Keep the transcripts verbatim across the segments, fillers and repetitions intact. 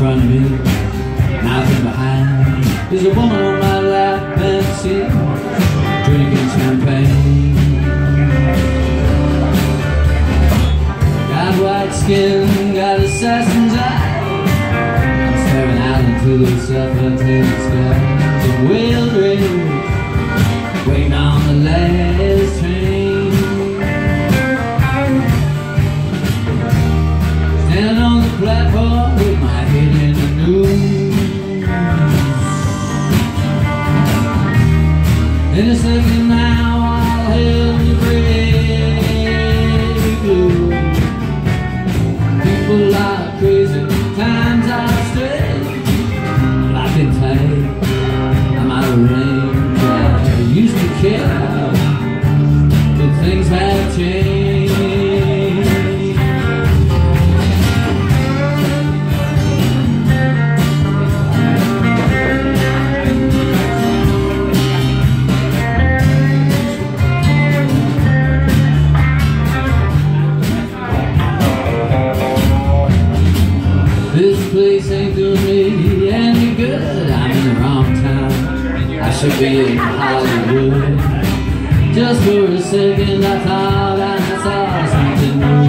front of me, nothing behind. There's a woman on my lap and she's drinking champagne. Got white skin, got assassin's eyes. I'm staring out into the suffocating sky. The wheel rail, waiting on the last train. Standing on the platform with my head in the news. In a second now I'll hail the break blue. People are crazy, times are strange. Locked in tight, I'm out of range. I used to care, but things have changed. This place ain't doing me any good. I'm in the wrong town, I should be in Hollywood. Just for a second I thought I saw something new.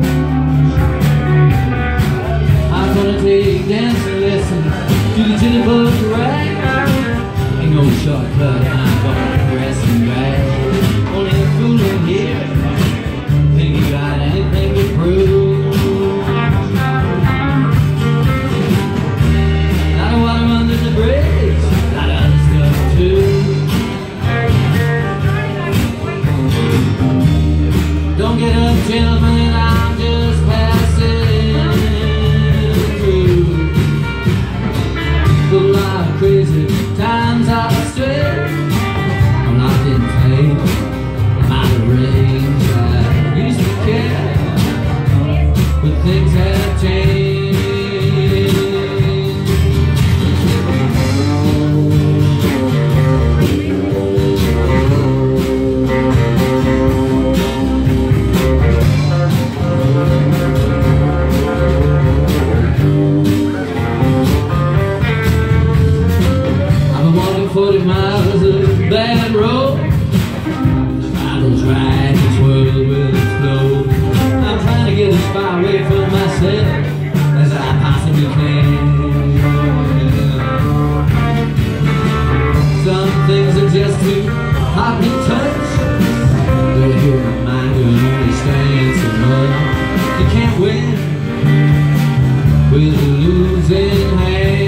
I'm gonna take dancing lessons to the Jitterbug Rag. Ain't no shortcut, I'm gonna press and drag. Only a fool in here think you got anything to prove. Don't get up, gentlemen, I'm just passing through. People are crazy, times are strange. I'm locked in tight, I'm out of range. I used to care, but things have changed. forty miles of bad road. The bottle's right, this world will explode. I'm trying to get as far away from myself as I possibly can. Some things are just too hot to touch. But here my mind will only stand so much. You can't win with a losing hand.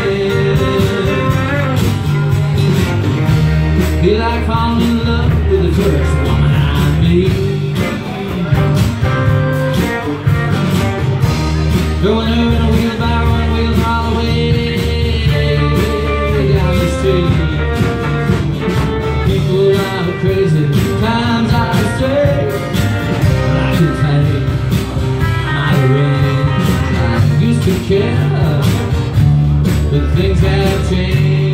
Feel like falling in love with the first woman I meet. Throwing her in a wheelbarrow and wheels all the way down the street. People are crazy, times are strange. But I can take, I'm out of range. I used to care, but things have changed.